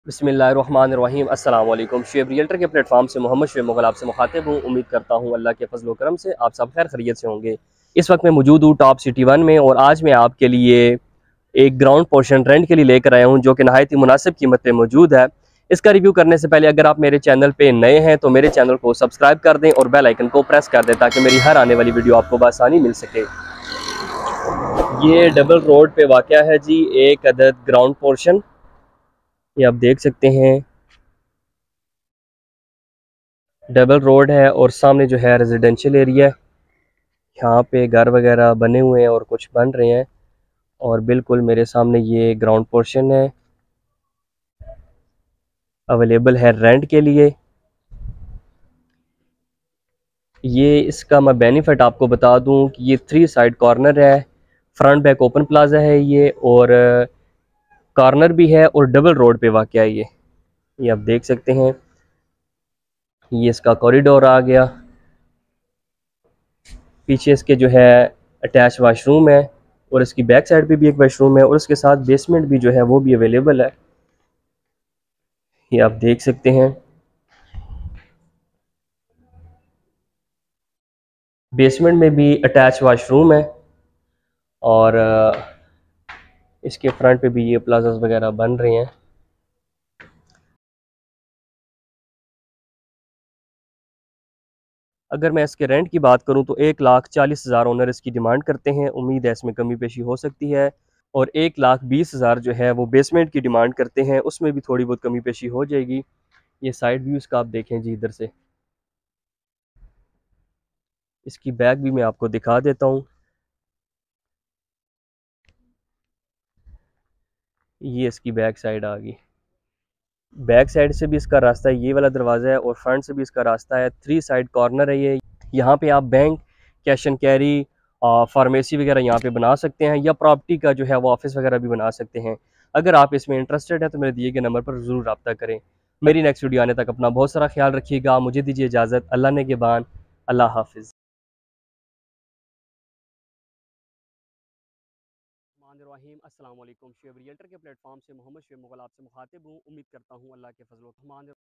बिस्मिल्लाहिर्रहमानिर्रहीम अस्सलाम वालेकुम। शुएब रियल्टर के प्लेटफॉर्म से मोहम्मद शुएब मुग़ल आपसे मुखातिब हूँ। उम्मीद करता हूँ अल्लाह के फजल व करम से आप सब खैर खैरियत से होंगे। इस वक्त मैं मौजूद हूँ टॉप सिटी 1 में और आज मैं आपके लिए एक ग्राउंड पोर्शन रेंट के लिए लेकर आया हूँ जो कि नहायत ही मुनासिब कीमत पे मौजूद है। इसका रिव्यू करने से पहले अगर आप मेरे चैनल पे नए हैं तो मेरे चैनल को सब्सक्राइब कर दें और बेल आइकन को प्रेस कर दें ताकि मेरी हर आने वाली वीडियो आपको बआसानी मिल सके। ये डबल रोड पे वाक़या है जी एक अदद ग्राउंड पोर्शन, ये आप देख सकते हैं। डबल रोड है और सामने जो है रेजिडेंशियल एरिया है। यहाँ पे घर वगैरह बने हुए हैं और कुछ बन रहे हैं और बिल्कुल मेरे सामने ये ग्राउंड पोर्शन है, अवेलेबल है रेंट के लिए। ये इसका मैं बेनिफिट आपको बता दूं कि ये 3 साइड कॉर्नर है, फ्रंट बैक ओपन प्लाजा है ये, और कॉर्नर भी है और डबल रोड पे वाक़या है ये आप देख सकते हैं। ये इसका कॉरिडोर आ गया, पीछे इसके जो है अटैच वाशरूम है और इसकी बैक साइड पे भी एक वाशरूम है और उसके साथ बेसमेंट भी जो है वो भी अवेलेबल है, ये आप देख सकते हैं। बेसमेंट में भी अटैच वाशरूम है और इसके फ्रंट पे भी ये प्लाजास वगैरह बन रहे हैं। अगर मैं इसके रेंट की बात करूं तो 1,40,000 ओनर इसकी डिमांड करते हैं। उम्मीद है इसमें कमी पेशी हो सकती है। और 1,20,000 जो है वो बेसमेंट की डिमांड करते हैं, उसमें भी थोड़ी बहुत कमी पेशी हो जाएगी। ये साइड व्यूज़ का आप देखें जी इधर से, इसकी बैक भी मैं आपको दिखा देता हूँ। ये इसकी बैक साइड आ गई, बैक साइड से भी इसका रास्ता है, ये वाला दरवाज़ा है, और फ्रंट से भी इसका रास्ता है। 3 साइड कॉर्नर है ये। यहाँ पे आप bank, cash and carry, pharmacy वगैरह यहाँ पे बना सकते हैं, या प्रॉपर्टी का जो है वो ऑफिस वगैरह भी बना सकते हैं। अगर आप इसमें इंटरेस्टेड हैं तो मेरे दिए गए नंबर पर ज़रूर रब्ता करें। मेरी नेक्स्ट वीडियो आने तक अपना बहुत सारा ख्याल रखिएगा। मुझे दीजिए इजाज़त। अल्लाह ने के बान। अल्लाह हाफिज़। रहीम अस्सलाम वालेकुम। शुएब रियल्टर के प्लेटफॉर्म से मोहम्मद शुएब मुग़ल आपसे मुखातिब हूँ। उम्मीद करता हूँ अल्लाह के फजल